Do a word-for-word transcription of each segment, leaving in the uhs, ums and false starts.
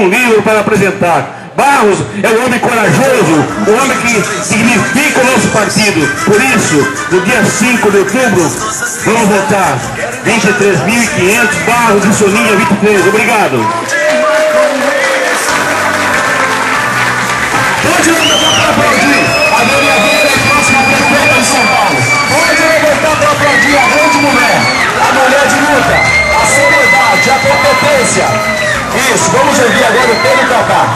um livro para apresentar. Barros é um homem corajoso, um homem que significa o nosso partido. Por isso, no dia cinco de outubro, vamos votar vinte e três mil e quinhentos, Barros e Soninha vinte e três. Obrigado. Pode levantar para aplaudir a vereadora e próxima prefeita de São Paulo. Pode levantar para aplaudir a grande mulher, a mulher de luta, a seriedade, a competência. Isso, vamos ouvir agora o Pedro Cacá.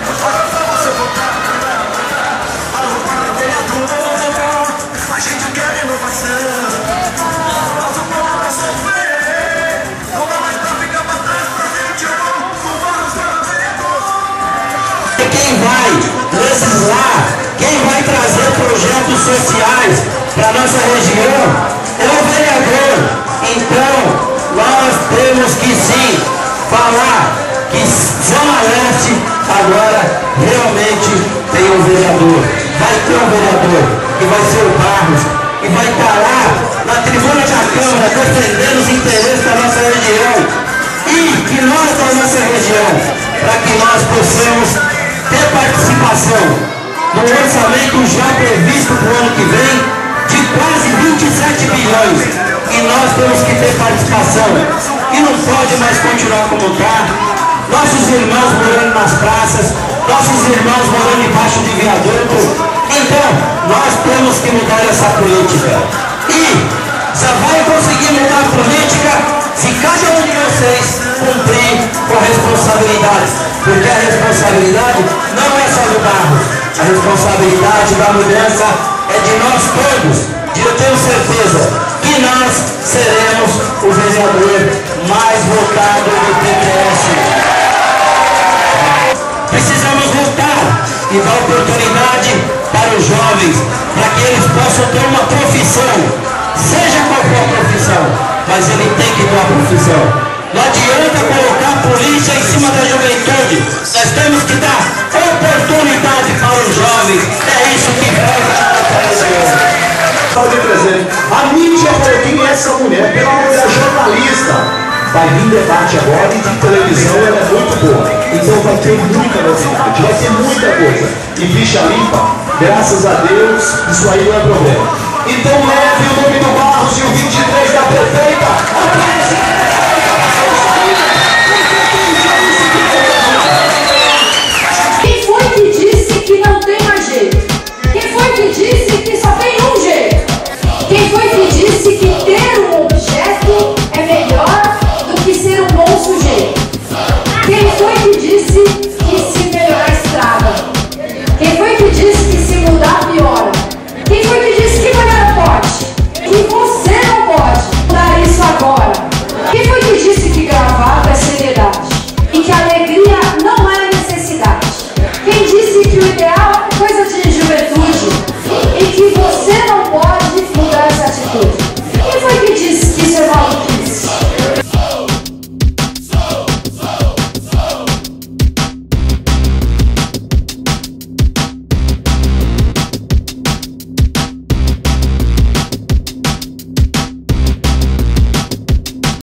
Quem vai legislar, quem vai trazer projetos sociais para a nossa região é o vereador. Então, nós temos que sim falar que Zona Leste agora realmente tem um vereador. Vai ter um vereador, que vai ser o Barros, que vai estar lá na tribuna da Câmara defendendo os interesses da nossa região e que nós da nossa região, para que nós possamos ter participação no orçamento já previsto para o ano que vem de quase vinte e sete bilhões. E nós temos que ter participação. E não pode mais continuar como está. Nossos irmãos morando nas praças, nossos irmãos morando embaixo de viaduto. Então, nós temos que mudar essa política. E só vai conseguir mudar a política se cada um de vocês cumprir com a responsabilidade. Porque a responsabilidade não é só do Barros. A responsabilidade da mudança é de nós todos. E eu tenho certeza que nós seremos o vereador mais votado do P P S. Precisamos lutar e dar oportunidade para os jovens, para que eles possam ter uma profissão, seja qual for a profissão, mas ele tem que ter uma profissão. Não adianta colocar a polícia em cima da juventude. Nós temos que dar oportunidade para os jovens. É isso que falta. A mídia falou quem é essa mulher, pela mulher jornalista. Vai vir debate agora e de televisão ela é muito boa. Então vai ter muita novidade, vai ter muita coisa. E ficha limpa, graças a Deus, isso aí não é problema. Então leve o nome do Barros e o vinte e três da prefeita.